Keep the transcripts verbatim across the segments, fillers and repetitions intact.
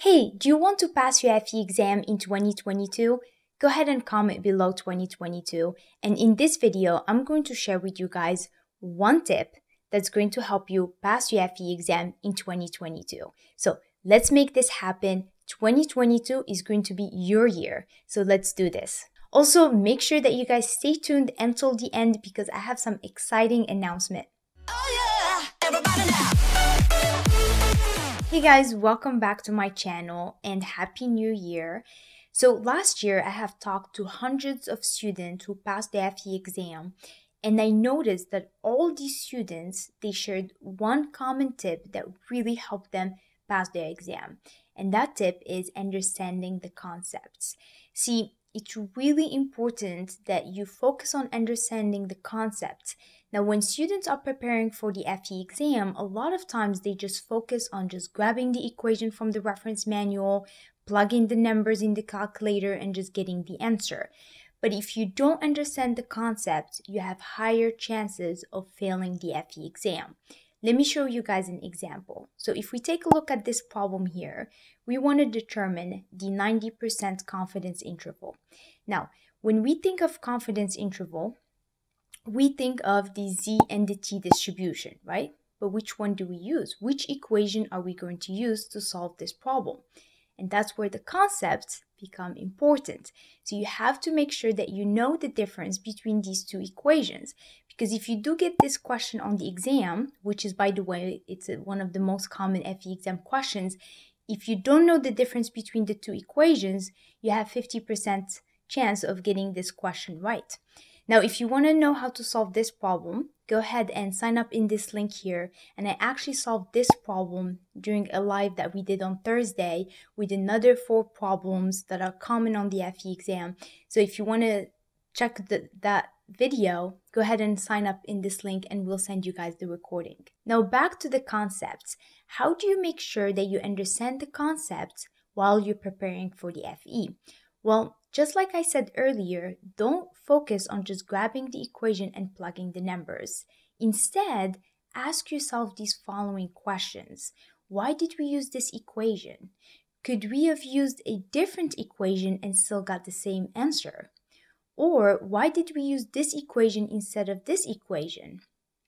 Hey, do you want to pass your F E exam in twenty twenty-two? Go ahead and comment below twenty twenty-two. And in this video, I'm going to share with you guys one tip that's going to help you pass your F E exam in twenty twenty-two. So let's make this happen. twenty twenty-two is going to be your year. So let's do this. Also, make sure that you guys stay tuned until the end because I have some exciting announcement. Oh yeah, everybody now. Hey guys, welcome back to my channel and Happy New Year. So last year I have talked to hundreds of students who passed the F E exam, and I noticed that all these students, they shared one common tip that really helped them pass their exam. And that tip is understanding the concepts. See, it's really important that you focus on understanding the concepts. Now, when students are preparing for the F E exam, a lot of times they just focus on just grabbing the equation from the reference manual, plugging the numbers in the calculator, and just getting the answer. But if you don't understand the concepts, you have higher chances of failing the F E exam. Let me show you guys an example. So if we take a look at this problem here, we want to determine the ninety percent confidence interval. Now, when we think of confidence interval, we think of the z and the t distribution, right? But which one do we use? Which equation are we going to use to solve this problem? And that's where the concepts become important. So you have to make sure that you know the difference between these two equations. Because if you do get this question on the exam, which is, by the way, it's one of the most common F E exam questions, if you don't know the difference between the two equations, you have fifty percent chance of getting this question right. Now, if you want to know how to solve this problem, go ahead and sign up in this link here. And I actually solved this problem during a live that we did on Thursday with another four problems that are common on the F E exam. So if you want to check the, that video, go ahead and sign up in this link and we'll send you guys the recording. Now back to the concepts. How do you make sure that you understand the concepts while you're preparing for the F E? Well, just like I said earlier, don't focus on just grabbing the equation and plugging the numbers. Instead, ask yourself these following questions. Why did we use this equation? Could we have used a different equation and still got the same answer? Or why did we use this equation instead of this equation?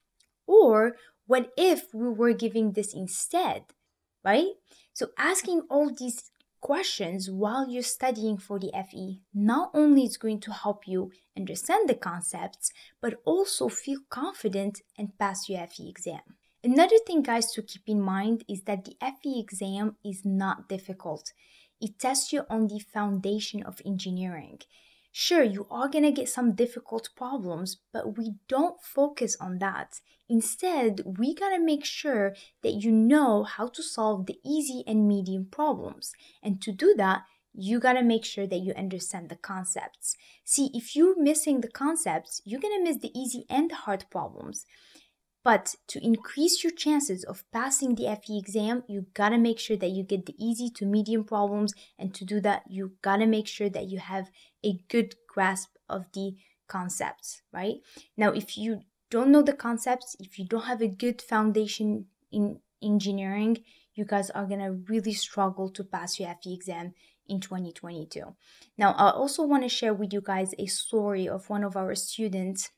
Or what if we were giving this instead, right? So asking all these questions while you're studying for the F E not only is going to help you understand the concepts, but also feel confident and pass your F E exam. Another thing, guys, to keep in mind is that the F E exam is not difficult. It tests you on the foundation of engineering. Sure, you are going to get some difficult problems, but we don't focus on that. Instead, we got to make sure that you know how to solve the easy and medium problems. And to do that, you got to make sure that you understand the concepts. See, if you're missing the concepts, you're going to miss the easy and the hard problems. But to increase your chances of passing the F E exam, you gotta make sure that you get the easy to medium problems. And to do that, you gotta make sure that you have a good grasp of the concepts, right? Now, if you don't know the concepts, if you don't have a good foundation in engineering, you guys are gonna really struggle to pass your F E exam in twenty twenty-two. Now, I also want to share with you guys a story of one of our students,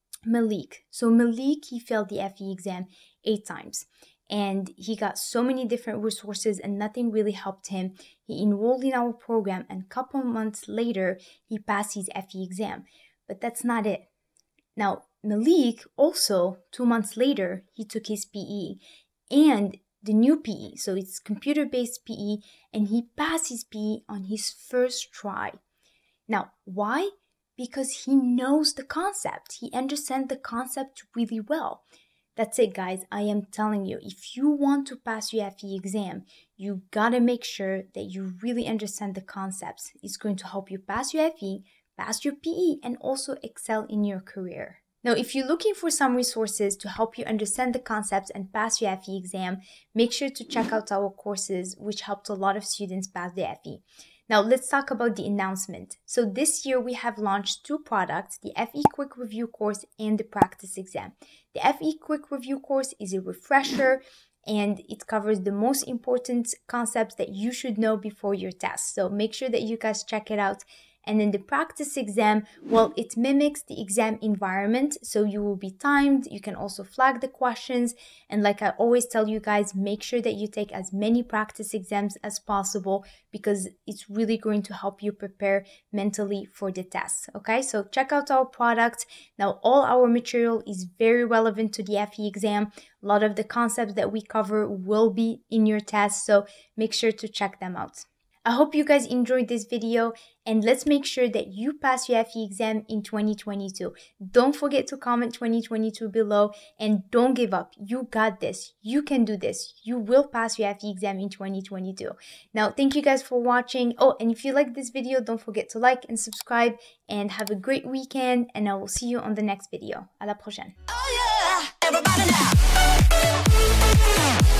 Malik. So Malik, he failed the F E exam eight times and he got so many different resources and nothing really helped him. He enrolled in our program and a couple months later, he passed his F E exam. But that's not it. Now, Malik also, two months later, he took his P E and the new P E. So it's computer-based P E and he passed his P E on his first try. Now, why? Because he knows the concept. He understands the concept really well. That's it, guys. I am telling you, if you want to pass your F E exam, you gotta make sure that you really understand the concepts. It's going to help you pass your F E, pass your P E, and also excel in your career. Now, if you're looking for some resources to help you understand the concepts and pass your F E exam, make sure to check out our courses, which helped a lot of students pass the F E. Now, let's talk about the announcement. So this year we have launched two products, the F E Quick Review course and the practice exam. The F E Quick Review course is a refresher and it covers the most important concepts that you should know before your test. So make sure that you guys check it out. And then the practice exam, well, it mimics the exam environment, so you will be timed. You can also flag the questions. And like I always tell you guys, make sure that you take as many practice exams as possible, because it's really going to help you prepare mentally for the test. Okay, so check out our product. Now, all our material is very relevant to the F E exam. A lot of the concepts that we cover will be in your test, so make sure to check them out. I hope you guys enjoyed this video, and let's make sure that you pass your F E exam in twenty twenty-two. Don't forget to comment twenty twenty-two below, and don't give up. You got this. You can do this. You will pass your F E exam in twenty twenty-two. Now, thank you guys for watching. Oh, and if you like this video, don't forget to like and subscribe, and have a great weekend, and I will see you on the next video. À la prochaine. Oh yeah, everybody now.